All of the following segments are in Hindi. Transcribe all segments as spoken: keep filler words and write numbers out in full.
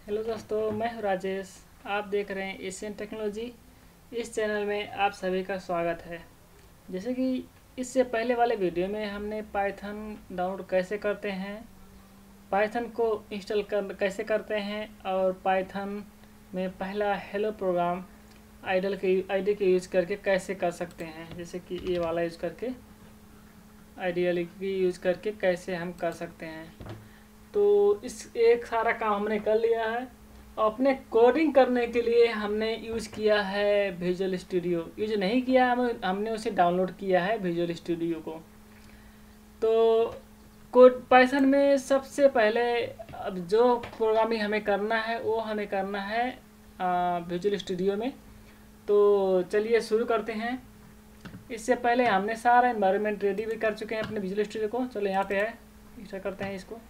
हेलो दोस्तों, मैं हूं राजेश। आप देख रहे हैं एशियन टेक्नोलॉजी। इस चैनल में आप सभी का स्वागत है। जैसे कि इससे पहले वाले वीडियो में हमने पाइथन डाउनलोड कैसे करते हैं, पाइथन को इंस्टॉल कर कैसे करते हैं और पाइथन में पहला हेलो प्रोग्राम आइडल के आईडी के यूज़ करके कैसे कर सकते हैं, जैसे कि ये वाला यूज़ करके आइडियल की यूज़ करके कैसे हम कर सकते हैं। तो इस एक सारा काम हमने कर लिया है। अपने कोडिंग करने के लिए हमने यूज़ किया है विजुअल स्टूडियो। यूज नहीं किया, हम हमने उसे डाउनलोड किया है विजुअल स्टूडियो को। तो कोड पाइथन में सबसे पहले अब जो प्रोग्रामिंग हमें करना है वो हमें करना है विजुअल स्टूडियो में। तो चलिए शुरू करते हैं। इससे पहले हमने सारा एनवायरनमेंट रेडी भी कर चुके हैं अपने विजुअल स्टूडियो को। चलो यहाँ पे है, ऐसा करते हैं इसको।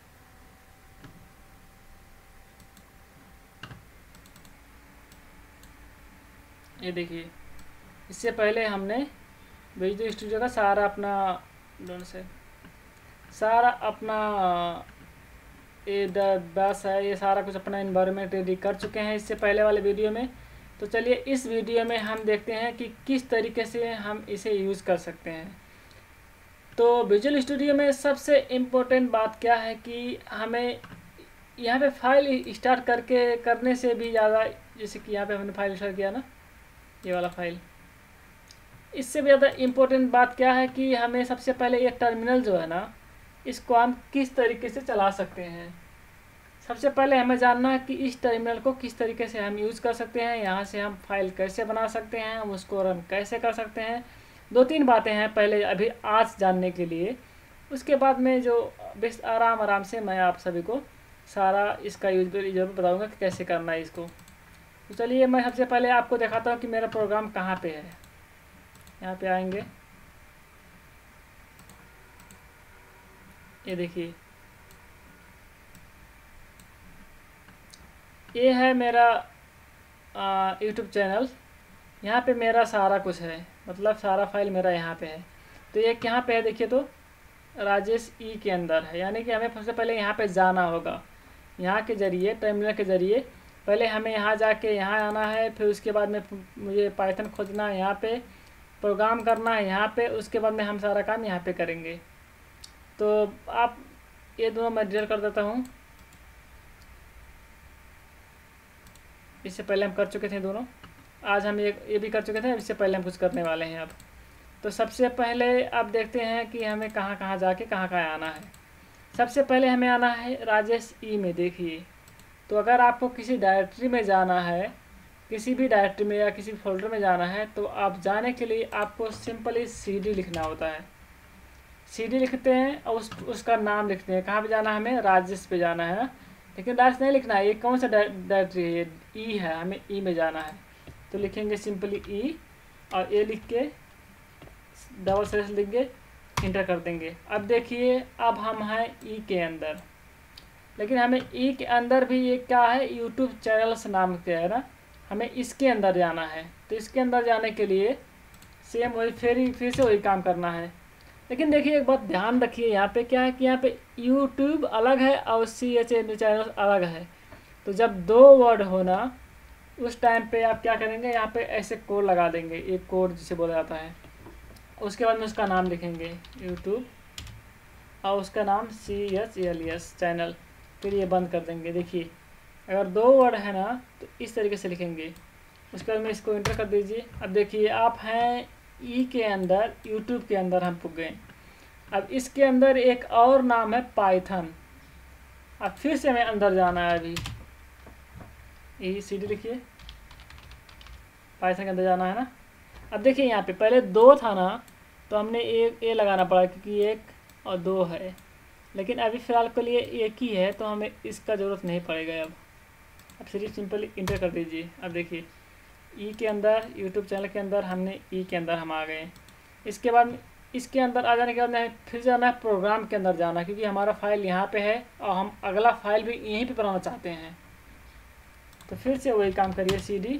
ये देखिए, इससे पहले हमने विजुअल स्टूडियो का सारा अपना डोंट से सारा अपना ये बस है, ये सारा कुछ अपना एनवायरनमेंट रेडी कर चुके हैं इससे पहले वाले वीडियो में। तो चलिए इस वीडियो में हम देखते हैं कि किस तरीके से हम इसे यूज़ कर सकते हैं। तो विजुअल स्टूडियो में सबसे इम्पोर्टेंट बात क्या है कि हमें यहाँ पे फाइल स्टार्ट करके करने से भी ज़्यादा, जैसे कि यहाँ पे हमने फाइल स्टार्ट किया ना, ये वाला फाइल, इससे भी ज़्यादा इम्पोर्टेंट बात क्या है कि हमें सबसे पहले ये टर्मिनल जो है ना, इसको हम किस तरीके से चला सकते हैं। सबसे पहले हमें जानना है कि इस टर्मिनल को किस तरीके से हम यूज़ कर सकते हैं, यहाँ से हम फाइल कैसे बना सकते हैं, हम उसको रन कैसे कर सकते हैं। दो तीन बातें हैं पहले अभी आज जानने के लिए। उसके बाद में जो बेस आराम आराम से मैं आप सभी को सारा इसका यूज जरूर बताऊँगा कि कैसे करना है इसको। तो चलिए मैं सबसे पहले आपको दिखाता हूँ कि मेरा प्रोग्राम कहाँ पे है। यहाँ पे आएंगे, ये देखिए, ये है मेरा यूट्यूब चैनल। यहाँ पे मेरा सारा कुछ है, मतलब सारा फाइल मेरा यहाँ पे है। तो ये यहाँ पे है, देखिए, तो राजेश ई के अंदर है, यानी कि हमें सबसे पहले यहाँ पे जाना होगा। यहाँ के ज़रिए, टर्मिनल के ज़रिए पहले हमें यहाँ जाके यहाँ आना है, फिर उसके बाद में मुझे पाइथन खोजना है, यहाँ पे प्रोग्राम करना है यहाँ पे, उसके बाद में हम सारा काम यहाँ पे करेंगे। तो आप ये दोनों मैं डिलीट कर देता हूँ। इससे पहले हम कर चुके थे दोनों, आज हम ये ये भी कर चुके थे, इससे पहले हम कुछ करने वाले हैं अब। तो सबसे पहले आप देखते हैं कि हमें कहाँ कहाँ जाके कहाँ कहाँ आना है। सबसे पहले हमें आना है राजेश ई में। देखिए, तो अगर आपको किसी डायरेक्टरी में जाना है, किसी भी डायरेक्टरी में या किसी फोल्डर में जाना है, तो आप जाने के लिए आपको सिंपली सी डी लिखना होता है। सी डी लिखते हैं और उस उसका नाम लिखते हैं। कहाँ पे जाना है हमें? राजेश पे जाना है, लेकिन राजेश नहीं लिखना है। ये कौन सा डायरेक्टरी है? ये ई है, हमें ई में जाना है। तो लिखेंगे सिंपली ई और ए लिख के डबल स्लैश लिख के इंटर कर देंगे। अब देखिए, अब हम हैं ई के अंदर, लेकिन हमें ई के अंदर भी ये क्या है, यूट्यूब चैनल्स नाम के है ना, हमें इसके अंदर जाना है। तो इसके अंदर जाने के लिए सेम वही फिर फिर से वही काम करना है। लेकिन देखिए एक बात ध्यान रखिए, यहाँ पे क्या है कि यहाँ पे यूट्यूब अलग है और सी एच ए चैनल अलग है। तो जब दो वर्ड होना उस टाइम पे आप क्या करेंगे, यहाँ पे ऐसे कोड लगा देंगे, एक कोड जिसे बोला जाता है। उसके बाद में उसका नाम लिखेंगे यूट्यूब और उसका नाम C H L S channel, फिर ये बंद कर देंगे। देखिए अगर दो वर्ड है ना तो इस तरीके से लिखेंगे। उसके बाद में इसको इंटर कर दीजिए। अब देखिए आप हैं ई के अंदर, यूट्यूब के अंदर हम पुग गए। अब इसके अंदर एक और नाम है पाइथन। अब फिर से हमें अंदर जाना है। अभी ई सी डी लिखिए, पाइथन के अंदर जाना है ना। अब देखिए यहाँ पे पहले दो था ना, तो हमने एक ए लगाना पड़ा क्योंकि एक और दो है, लेकिन अभी फ़िलहाल के लिए एक ही है, तो हमें इसका ज़रूरत नहीं पड़ेगा। अब अब सिर्फ सिंपली इंटर कर दीजिए। अब देखिए ई के अंदर, यूट्यूब चैनल के अंदर, हमने ई के अंदर हम आ गए। इसके बाद इसके अंदर आ जाने के बाद फिर जाना है प्रोग्राम के अंदर जाना, क्योंकि हमारा फाइल यहाँ पे है और हम अगला फाइल भी यहीं पे बनाना चाहते हैं। तो फिर से वही काम करिए, सी डी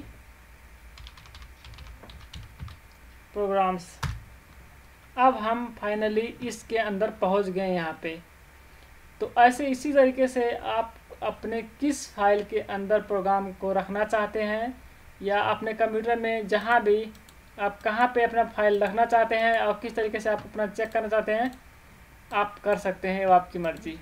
प्रोग्राम्स। अब हम फाइनली इसके अंदर पहुँच गए यहाँ पे। तो ऐसे इसी तरीके से आप अपने किस फाइल के अंदर प्रोग्राम को रखना चाहते हैं, या अपने कंप्यूटर में जहाँ भी आप कहाँ पे अपना फाइल रखना चाहते हैं और किस तरीके से आप अपना चेक करना चाहते हैं, आप कर सकते हैं, वो आपकी मर्ज़ी।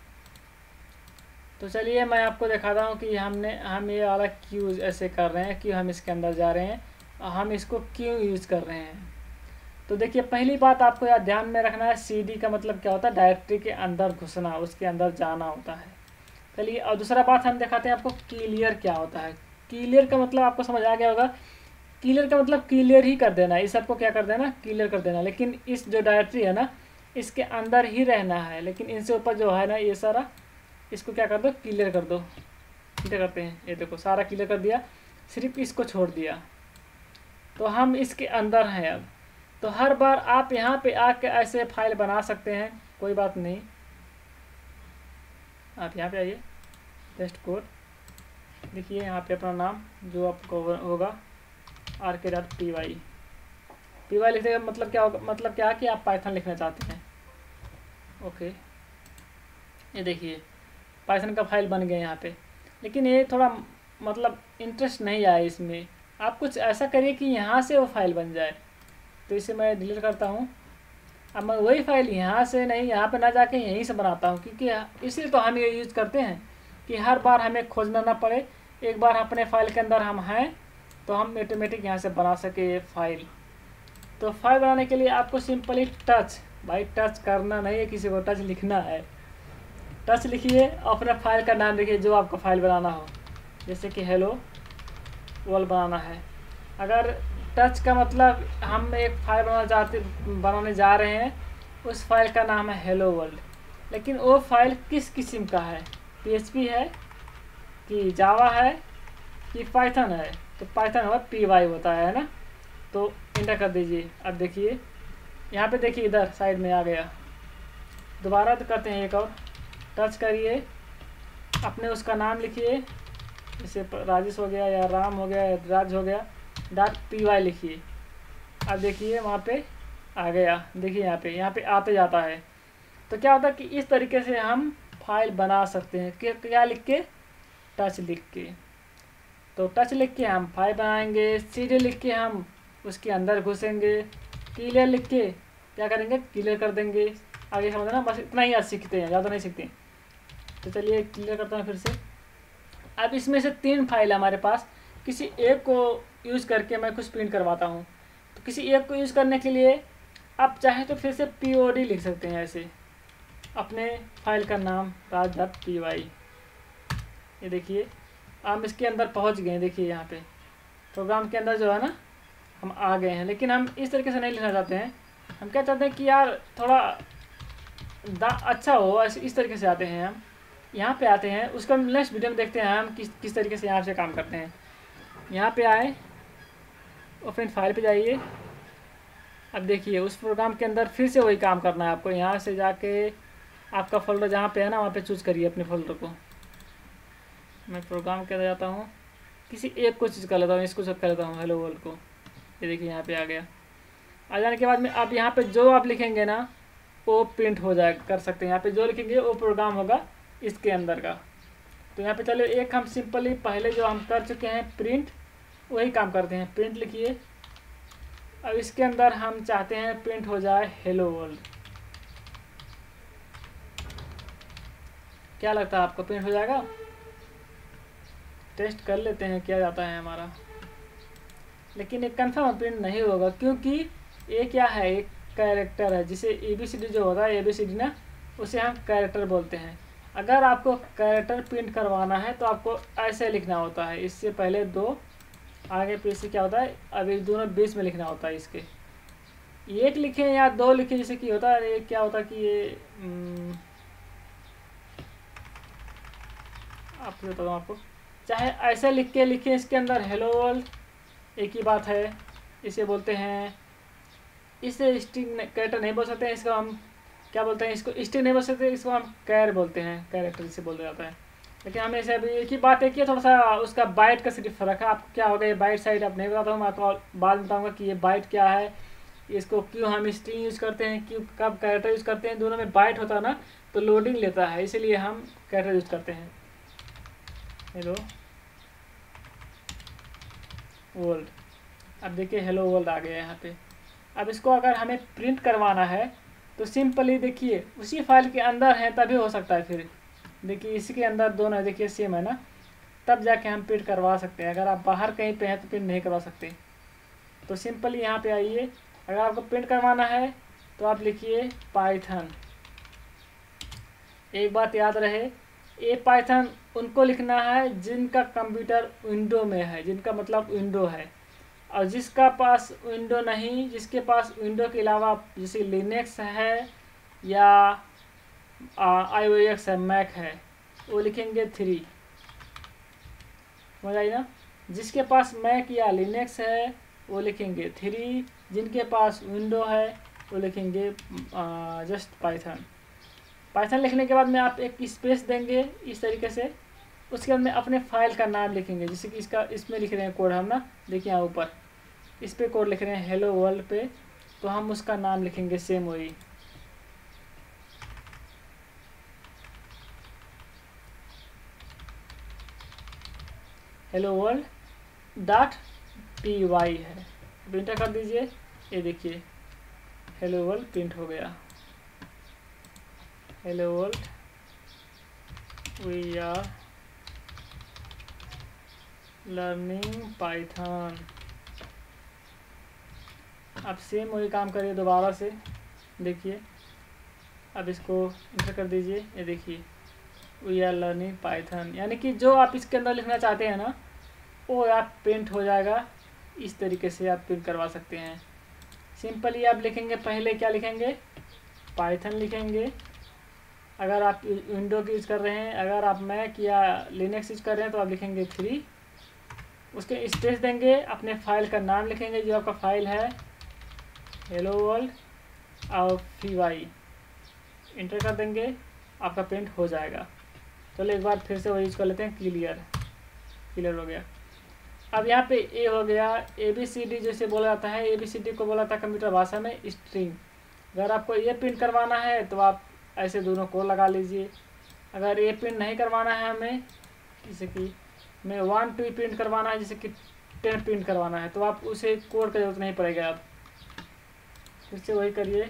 तो चलिए मैं आपको दिखाता हूँ कि हमने हम ये वाला क्यों ऐसे कर रहे हैं, क्यों हम इसके अंदर जा रहे हैं और हम इसको क्यों यूज़ कर रहे हैं। तो देखिए, पहली बात आपको याद ध्यान में रखना है, सीडी का मतलब क्या होता है, डायरेक्टरी के अंदर घुसना, उसके अंदर जाना होता है। चलिए, और दूसरा बात हम दिखाते हैं आपको क्लियर क्या होता है। क्लियर का मतलब आपको समझ आ गया होगा। क्लियर का मतलब क्लियर ही कर देना, इस सबको क्या कर देना, क्लियर कर देना। लेकिन इस जो डायरेक्टरी है ना, इसके अंदर ही रहना है, लेकिन इनसे ऊपर जो है ना ये सारा, इसको क्या कर दो, क्लियर कर दो। क्या करते हैं, ये देखो सारा क्लियर कर दिया, सिर्फ इसको छोड़ दिया, तो हम इसके अंदर हैं अब। तो हर बार आप यहाँ पे आके ऐसे फाइल बना सकते हैं, कोई बात नहीं। आप यहाँ पे आइए, टेस्ट कोड देखिए, यहाँ पे अपना नाम जो आपको होगा आर के dot P Y P Y लिखने का मतलब क्या होगा, मतलब क्या है कि आप पाइथन लिखना चाहते हैं। ओके, ये देखिए पाइथन का फाइल बन गया यहाँ पे, लेकिन ये थोड़ा मतलब इंटरेस्ट नहीं आया इसमें। आप कुछ ऐसा करिए कि यहाँ से वो फाइल बन जाए। तो इसे मैं डिलीट करता हूँ। अब मैं वही फाइल यहाँ से नहीं, यहाँ पे ना जाके यहीं से बनाता हूँ, क्योंकि इसलिए तो हम ये यूज़ करते हैं कि हर बार हमें खोजना ना पड़े। एक बार अपने फाइल के अंदर हम हैं तो हम ऑटोमेटिक यहाँ से बना सके ये फाइल। तो फाइल बनाने के लिए आपको सिंपली टच, भाई टच करना नहीं है किसी को, टच लिखना है। टच लिखिए, अपने फाइल का नाम लिखिए जो आपको फाइल बनाना हो, जैसे कि हेलो वर्ल्ड बनाना है। अगर टच का मतलब हम एक फाइल बनाना चाहते बनाने जा रहे हैं, उस फाइल का नाम है हेलो वर्ल्ड, लेकिन वो फाइल किस किस्म का है, पीएचपी है कि जावा है कि पाइथन है, तो पाइथन होगा पी वाई होता है ना। तो इंटर कर दीजिए। अब देखिए यहाँ पे देखिए, इधर साइड में आ गया। दोबारा तो करते हैं एक और, टच करिए, अपने उसका नाम लिखिए, जैसे राजेश हो गया या राम हो गया या राज हो गया, डॉट पी वाई लिखिए। अब देखिए वहाँ पे आ गया, देखिए यहाँ पे यहाँ पे आते जाता है। तो क्या होता है कि इस तरीके से हम फाइल बना सकते हैं, कि क्या लिख के, टच लिख के। तो टच लिख के हम फाइल बनाएंगे, सीडी लिख के हम उसके अंदर घुसेंगे, क्लियर लिख के क्या करेंगे, क्लियर कर देंगे। आगे समझना, बस इतना ही आज सीखते हैं, ज़्यादा नहीं सीखते। तो चलिए क्लियर करता हूँ फिर से। अब इसमें से तीन फाइल हमारे पास, किसी एक को यूज़ करके मैं कुछ प्रिंट करवाता हूँ। तो किसी एक को यूज़ करने के लिए आप चाहे तो फिर से पी ओ डी लिख सकते हैं, ऐसे अपने फाइल का नाम राज डॉट पी वाई। ये देखिए हम इसके अंदर पहुँच गए, देखिए यहाँ पे प्रोग्राम के अंदर जो है ना हम आ गए हैं। लेकिन हम इस तरीके से नहीं लिखना चाहते हैं, हम क्या चाहते हैं कि यार थोड़ा दा अच्छा हो, ऐसे इस तरीके से आते हैं हम। यहाँ पे आते हैं, उसका नेक्स्ट वीडियो में देखते हैं हम किस किस तरीके से यहाँ से काम करते हैं। यहाँ पे आए, ओपन फाइल पे जाइए। अब देखिए उस प्रोग्राम के अंदर फिर से वही काम करना है आपको। यहाँ से जाके आपका फोल्डर जहाँ पे है ना, वहाँ पे चूज़ करिए अपने फोल्डर को। मैं प्रोग्राम के अंदर जाता हूँ, किसी एक को चूज़ कर लेता हूँ, इसको चूज़ कर लेता हूँ, हेलो वर्ल्ड को। ये देखिए यहाँ पे आ गया। आ जाने के बाद में आप यहाँ पे जो आप लिखेंगे ना वो प्रिंट हो जाए, कर सकते हैं। यहाँ पे जो लिखेंगे वो प्रोग्राम होगा इसके अंदर का। तो यहाँ पे चलो एक हम सिंपली पहले जो हम कर चुके हैं प्रिंट, वही काम करते हैं। प्रिंट लिखिए। अब इसके अंदर हम चाहते हैं प्रिंट हो जाए हेलो वर्ल्ड। क्या लगता है आपको, प्रिंट हो जाएगा? टेस्ट कर लेते हैं क्या जाता है हमारा। लेकिन एक कंफर्म प्रिंट नहीं होगा, क्योंकि ये क्या है, एक कैरेक्टर है, जिसे ए बी सी डी जो होता है, ए बी सी डी ना, उसे हम कैरेक्टर बोलते हैं। अगर आपको कैरेक्टर प्रिंट करवाना है तो आपको ऐसे लिखना होता है, इससे पहले दो आगे पीछे क्या होता है, अभी दोनों बीच में लिखना होता है। इसके एक लिखें या दो लिखें, जैसे कि होता है, ये क्या होता है कि ये आप बताऊँ आपको, चाहे ऐसे लिख के लिखें इसके अंदर हेलो वर्ल्ड, एक ही बात है। इसे बोलते हैं, इसे स्ट्रिंग कैरेक्टर नहीं बोल सकते हैं, इसको हम क्या बोलते हैं, इसको स्ट्रिंग नहीं बोल सकते, इसको हम कैर बोलते हैं, कैरेक्टर जिसे बोला जाता है। लेकिन हमें इसे अभी एक ही बात है कि थोड़ा सा उसका बाइट का सिर्फ फर्क है। आपको क्या होगा, ये बाइट साइड आप नहीं बताता हूँ, मैं आपको बाद में बताऊँगा कि ये बाइट क्या है, इसको क्यों हम स्ट्रिंग यूज़ करते हैं, क्यों कब कैरेक्टर यूज़ करते हैं। दोनों में बाइट होता है ना, तो लोडिंग लेता है, इसीलिए हम कैरेक्टर यूज़ करते हैं। Hello world. अब देखिए हेलो वर्ल्ड आ गया यहाँ पे। अब इसको अगर हमें प्रिंट करवाना है तो सिंपली देखिए उसी फाइल के अंदर है तभी हो सकता है। फिर देखिए इसी के अंदर दोनों है, देखिए सेम है ना, तब जाके हम प्रिंट करवा सकते हैं। अगर आप बाहर कहीं पे हैं तो प्रिंट नहीं करवा सकते। तो सिंपली यहाँ पे आइए, अगर आपको प्रिंट करवाना है तो आप लिखिए पाइथन। एक बात याद रहे, ये पाइथन उनको लिखना है जिनका कंप्यूटर विंडो में है, जिनका मतलब विंडो है। और जिसका पास विंडो नहीं, जिसके पास विंडो के अलावा जैसे लिनक्स है या आईओएस है, मैक है, वो लिखेंगे थ्री। समझ आई ना। जिसके पास मैक या लिनक्स है वो लिखेंगे थ्री, जिनके पास विंडो है वो लिखेंगे जस्ट पाइथन। पाइथन लिखने के बाद में आप एक स्पेस देंगे इस तरीके से, उसके बाद में अपने फाइल का नाम लिखेंगे। जैसे कि इसका इसमें लिख रहे हैं कोड हम ना, देखिए यहाँ ऊपर इस पे कोड लिख रहे हैं हेलो वर्ल्ड पे, तो हम उसका नाम लिखेंगे सेम वही। Hello world dot P Y है। अब इंटर कर दीजिए, ये देखिए हेलो वर्ल्ड प्रिंट हो गया। Hello world we are learning Python. अब सेम वही काम करिए दोबारा से, देखिए अब इसको इंटर कर दीजिए, ये देखिए वी आर लर्निंग पाइथन। यानी कि जो आप इसके अंदर लिखना चाहते हैं ना वो आप प्रिंट हो जाएगा। इस तरीके से आप प्रिंट करवा सकते हैं। सिंपली आप लिखेंगे, पहले क्या लिखेंगे, पाइथन लिखेंगे अगर आप विंडो की यूज़ कर रहे हैं। अगर आप मैक या लिनक्स यूज़ कर रहे हैं तो आप लिखेंगे थ्री, उसके स्पेस देंगे, अपने फाइल का नाम लिखेंगे जो आपका फाइल है हेलो वर्ल्ड और पी वाई, इंटर कर देंगे, आपका प्रिंट हो जाएगा। चलो एक बार फिर से वही यूज़ कर लेते हैं, क्लियर क्लियर हो गया। अब यहाँ पे ए हो गया, ए बी सी डी जैसे बोला जाता है, ए बी सी डी को बोला जाता है कंप्यूटर भाषा में स्ट्रिंग। अगर आपको ये प्रिंट करवाना है तो आप ऐसे दोनों को लगा लीजिए। अगर ये प्रिंट नहीं करवाना है हमें, जैसे कि मैं वन टू प्रिंट करवाना है, जैसे कि टेन प्रिंट करवाना है, तो आप उसे कोड का जरूरत नहीं पड़ेगा। आप फिर से वही करिए,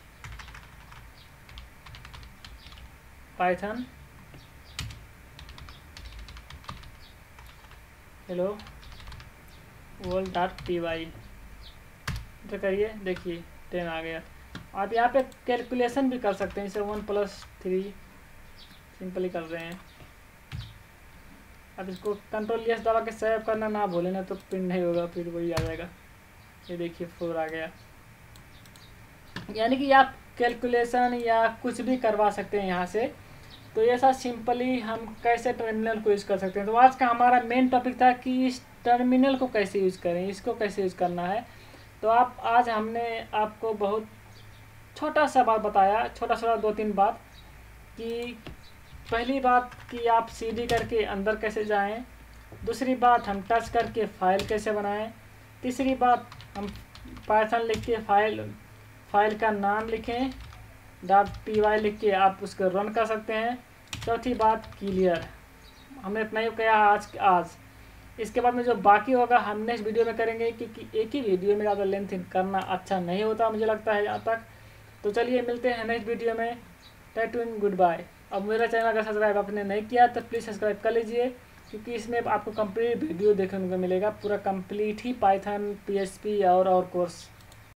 Python hello world dot P Y तो करिए, देखिए टेन आ गया। आप यहाँ पे कैलकुलेशन भी कर सकते हैं, जैसे वन प्लस थ्री सिंपली कर रहे हैं। अब इसको कंट्रोल एस दबा के सेव करना ना भूलें, ना तो प्रिंट नहीं होगा, फिर वही आ जाएगा। ये देखिए फोर आ गया। यानी कि आप कैलकुलेशन या कुछ भी करवा सकते हैं यहाँ से। तो ऐसा सिंपली हम कैसे टर्मिनल को यूज़ कर सकते हैं। तो आज का हमारा मेन टॉपिक था कि इस टर्मिनल को कैसे यूज़ करें, इसको कैसे यूज़ करना है। तो आप आज हमने आपको बहुत छोटा सा बात बताया, छोटा छोटा दो तीन बात, कि पहली बात कि आप सीडी करके अंदर कैसे जाएं, दूसरी बात हम टच करके फाइल कैसे बनाएं, तीसरी बात हम पाइथन लिख के फाइल फाइल का नाम लिखें, डॉट पी वाई लिख के आप उसको रन कर सकते हैं। चौथी बात क्लियर। हमने इतना ही किया आज आज इसके बाद में जो बाकी होगा हम नेक्स्ट वीडियो में करेंगे, क्योंकि एक ही वीडियो में ज़्यादा लेंथ करना अच्छा नहीं होता मुझे लगता है यहाँ तक। तो चलिए मिलते हैं नेक्स्ट वीडियो में। Take to goodbye. अब मेरा चैनल अगर सब्सक्राइब आपने नहीं किया तो प्लीज़ सब्सक्राइब कर लीजिए, क्योंकि इसमें आपको कंप्लीट वीडियो देखने को मिलेगा, पूरा कंप्लीट ही पाइथन, पीएचपी और और कोर्स।